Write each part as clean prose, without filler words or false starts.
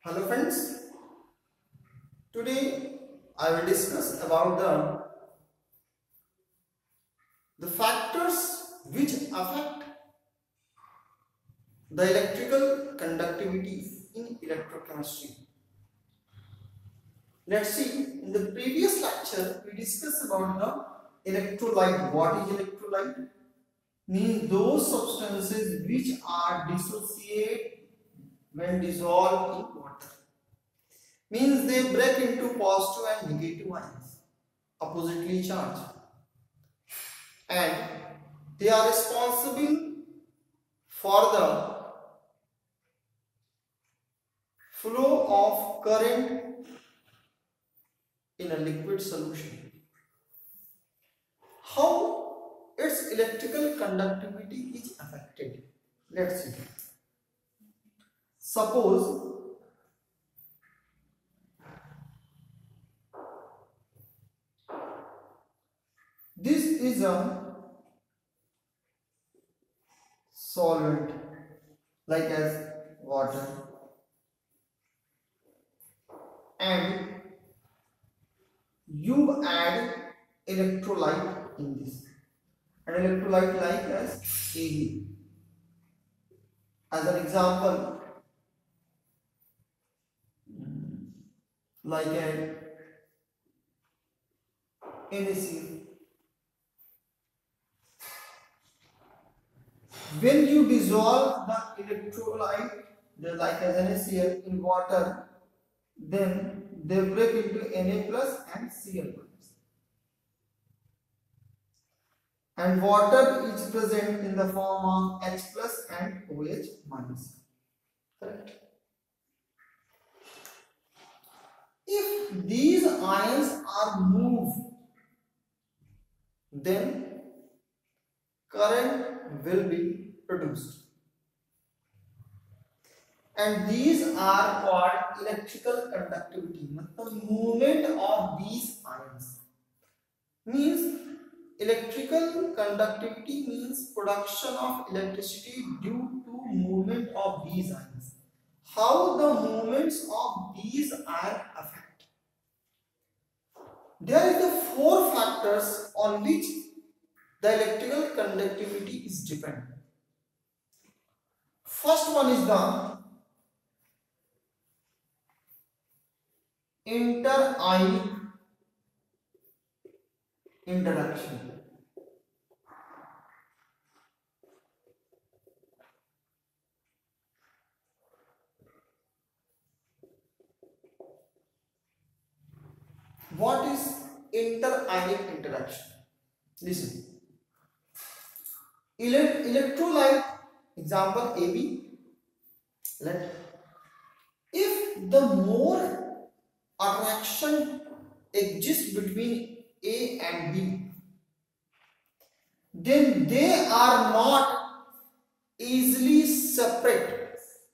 Hello friends, today I will discuss about the factors which affect the electrical conductivity in electrochemistry. Let's see, in the previous lecture we discussed about the electrolyte. What is electrolyte? Means those substances which are dissociate when dissolved in water. Means they break into positive and negative ions, oppositely charged, and they are responsible for the flow of current in a liquid solution. How its electrical conductivity is affected? Let's see. Suppose this is a solvent like as water, and you add electrolyte in this. An electrolyte like as Ag. As an example, like an NaCl. When you dissolve the electrolyte, like as NaCl in water, then they break into Na plus and Cl plus. And water is present in the form of H plus and OH minus. Correct? If these ions are moved, then current will be produced. And these are called electrical conductivity. The movement of these ions means electrical conductivity means production of electricity due to movement of these ions. How the movements of these ions affect? There is the four factors on which the electrical conductivity is dependent. First one is the inter-ionic interaction. What is inter-ionic interaction? Listen. Electrolyte, example Ab. If the more attraction exists between A and B, then they are not easily separate.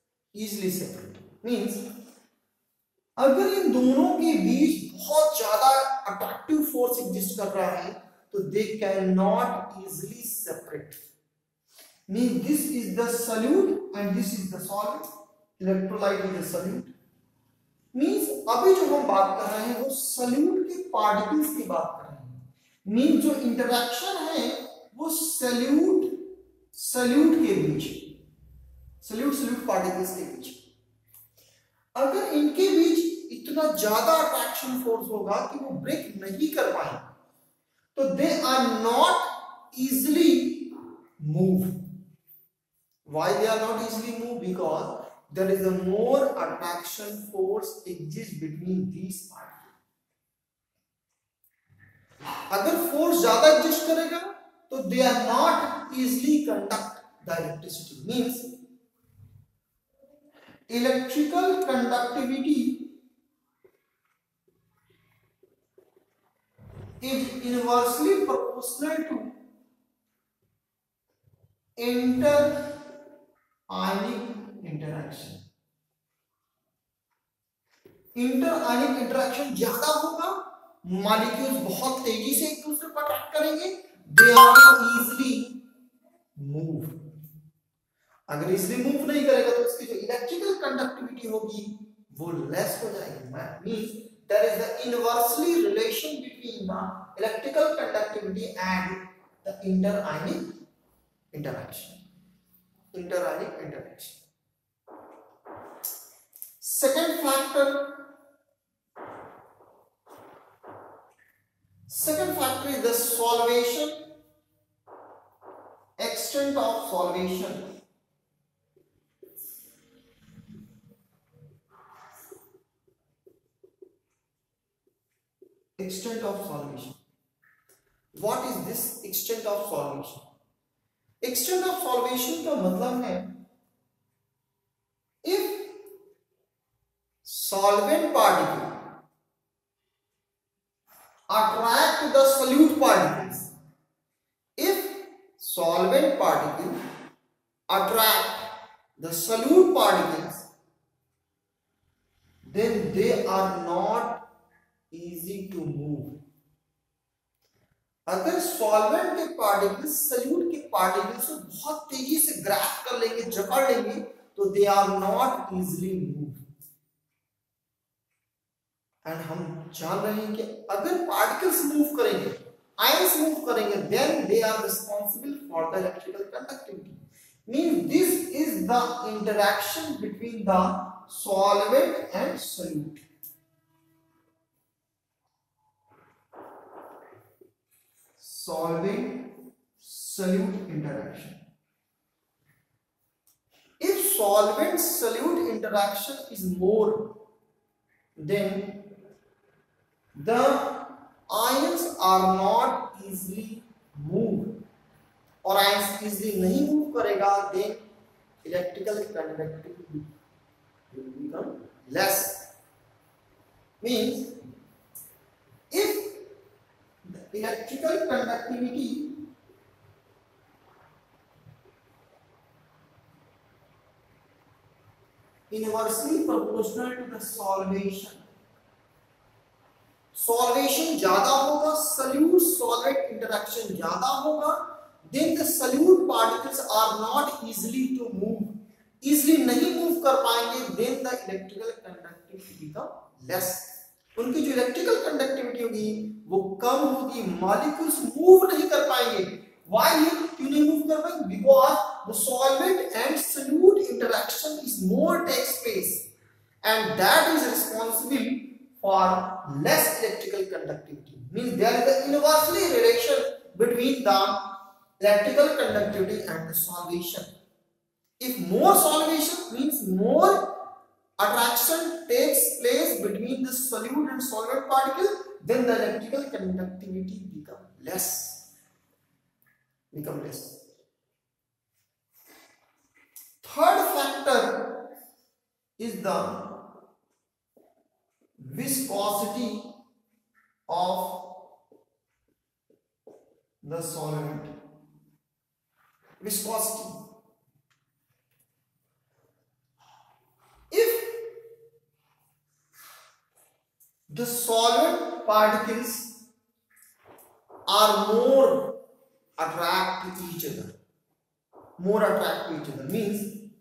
Means अगर इन दोनों के बीच बहुत ज्यादा attractive force exist कर रहा है तो they can not easily separate. Mean this is the solute and this is the solvent. Electrolyte is the solute. Means अभी जो हम बात कर रहे हैं वो सॉल्यूट के पार्टिकल्स की बात कर रहे हैं. मीन जो इंटरेक्शन है वो सॉल्यूट के बीच, सॉल्यूट पार्टिकल्स के बीच. अगर इनके बीच इतना ज्यादा अट्रैक्शन फोर्स होगा कि वो ब्रेक नहीं कर पाए तो they are not easily move. Why they are not easily move? Because there is a more attraction force exists between these particles. अगर फोर्स ज्यादा एग्जिस्ट करेगा तो they are not easily conduct the electricity. Means electrical conductivity is inversely proportional to inter-ionic interaction. Inter-ionic interaction ज्यादा होगा, molecules बहुत तेजी से एक दूसरे को अट्रैक्ट करेंगे, दे आर इजीली मूव. अगर इजीली मूव नहीं करेगा तो इसकी जो इलेक्ट्रिकल कंडक्टिविटी होगी वो लेस हो जाएगी। Means there is the inversely relation between the electrical conductivity and the interionic interaction. Second factor is the solvation, extent of solvation. Extent of solvation. What is this extent of solvation? Extent of solvation का मतलब है if solvent particle attract the solute particles, if solvent particle attract the solute particles, then they are not easy to move. अगर solvent के particles solute के particles को बहुत तेजी से ग्रैब कर लेंगे, जकड़ लेंगे, तो they are not easily move. And हम जान रहे हैं कि अगर पार्टिकल्स मूव करेंगे, आयंस मूव करेंगे, then they are responsible for the electrical conductivity. Means this is the interaction between the solvent and solute. Solvent solute interaction. If solvent solute interaction is more, then the ions are not easily moved, और ions easily नहीं move करेगा, then electrical conductivity will become less. Means if electrical conductivity inversely proportional to the solvation. Solvation ज्यादा होगा, solute solvent interaction ज्यादा होगा, then the solute particles are not easily to move, easily नहीं move कर पाएंगे, then the electrical conductivity become less. उनकी जो electrical conductivity होगी वो कम होगी, मॉलिक्यूल्स मूव नहीं कर पाएंगे। Why? क्यों नहीं मूव कर पाएंगे? Because the solvent and solute interaction is more takes place, and that is responsible for less electrical conductivity. Means there is an inversely relation between the electrical conductivity and the solvation. If more solvation means more attraction takes place between the solute and solvent particle, then the electrical conductivity become less. Third factor is the viscosity of the solvent. Viscosity. If the solvent particles are more attract to each other, means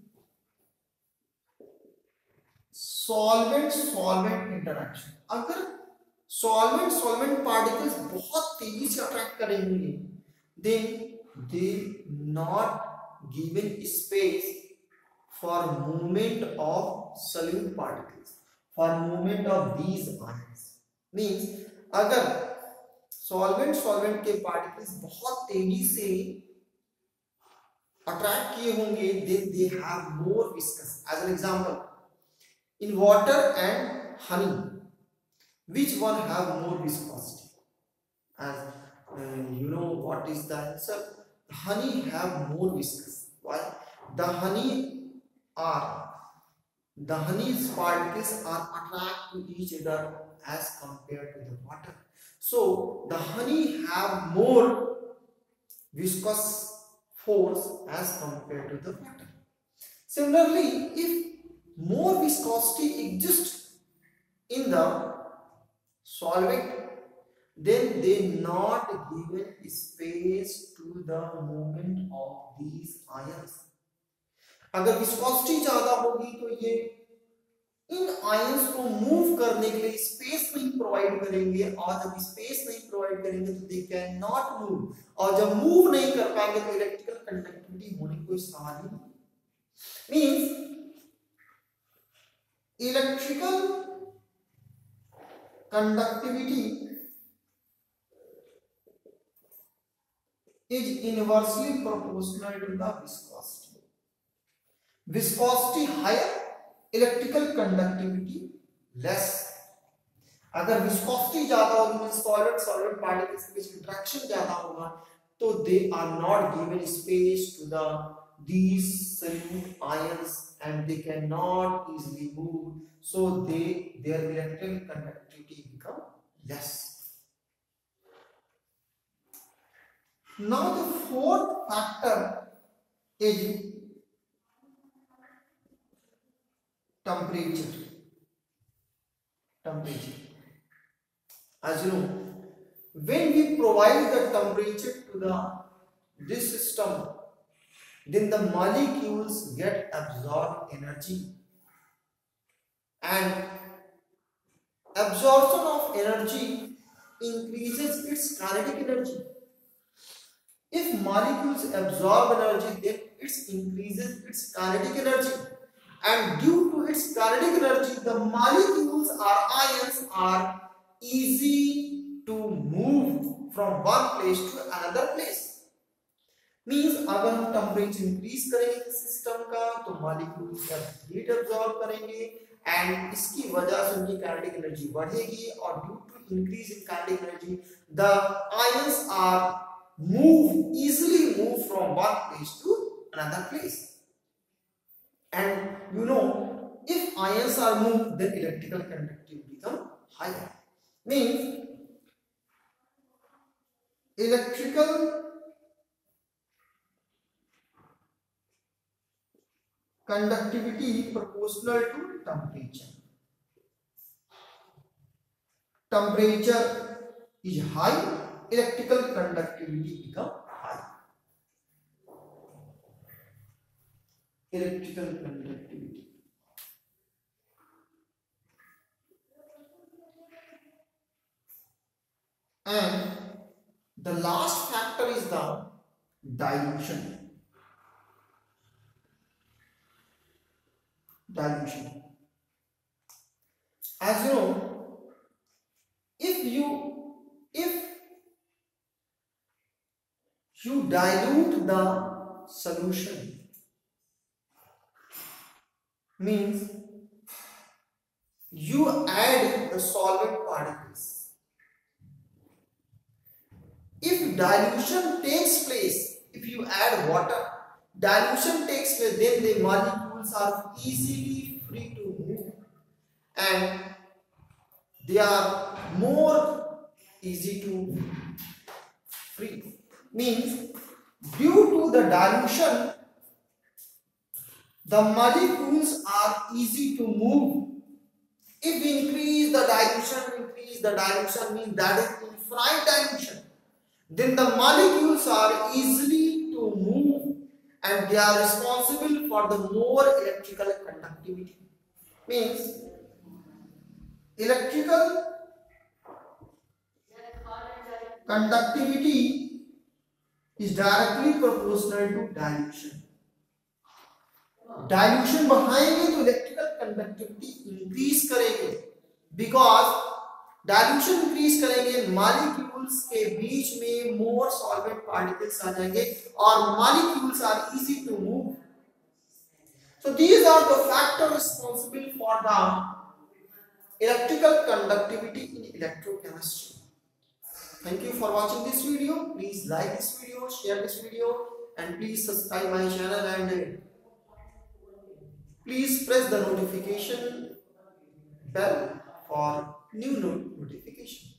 solvent interaction. अगर solvent particles बहुत तेजी से attract करेंगे, then they not given space for movement of solute particles, for movement of these ions. Means अगर solvent के particles बहुत तेजी से अट्रैक्ट किए होंगे, then they have more viscous. As an example, in water and honey, which one have more viscosity? As you know what is the answer? Honey have more viscous. Why? The honey's particles are attract to each other as compared to the water. So the honey have more viscous force as compared to the water. Similarly, if more viscosity exists in the solvent, then they not given space to the movement of these ions. अगर viscosity ज्यादा होगी तो ये इन ions को move करने के लिए space नहीं प्रोवाइड करेंगे, और जब स्पेस नहीं प्रोवाइड करेंगे तो दे कैन नॉट मूव, और जब मूव नहीं कर पाएंगे तो इलेक्ट्रिकल कंडक्टिविटी होने की कोई सवाल ही नहीं। Means electrical conductivity is inversely proportional to the viscosity. Viscosity higher, electrical conductivity less. अगर viscosity ज्यादा होगी, solid particles के बीच इंटरेक्शन ज्यादा होगा, तो they are not given space to these solute ions and they cannot easily move, so their electrical conductivity become less. Now the fourth factor is temperature. As you know, when we provide the temperature to this system, then the molecules get absorbed energy, and absorption of energy increases its kinetic energy. If molecules absorb energy, then it increases its kinetic energy, and due to its kinetic energy, the molecules or ions are easy to move from one place to another place. Means अगर हम temperature increase करेंगे system का, तो molecules का heat absorb करेंगे, and इसकी वजह से उनकी काइनेटिक एनर्जी बढ़ेगी, और due to increase in kinetic energy the ions are easily move from one place to another place. And you know, if ions are moved, then electrical conductivity become higher. Means electrical conductivity proportional to temperature. Temperature is high, electrical conductivity become high. Electrical conductivity. And the last factor is the dilution. As you know, if you dilute the solution, means you add the solvent particles. If dilution takes place, if you add water, dilution takes place, then the molecules are easily free to move, and they are more easy to free. Means due to the dilution, the molecules are easy to move. If we increase the dilution means that is infinite dilution, then the molecules are easily to move, and they are responsible for the more electrical conductivity. Means electrical conductivity is directly proportional to dilution. Dilution बढ़ाएंगे तो electrical conductivity increase करेंगे, because dilution increase करेंगे molecules के बीच में more solvent particles आ जाएंगे, और molecules are easy to move. So these are the factors responsible for the electrical conductivity in electrochemistry. Thank you for watching this video. Please like this video, share this video, and please subscribe my channel, and please press the notification bell for new notification.